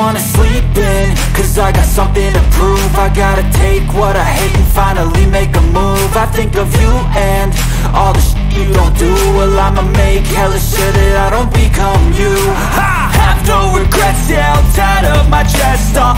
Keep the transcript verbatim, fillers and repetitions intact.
wanna sleep in, cause I got something to prove. I gotta take what I hate and finally make a move. I think of you and all the shit you don't do. Well, I'ma make hella sure that I don't become you. I have no regrets, yeah, I'll tie up my chest. I'll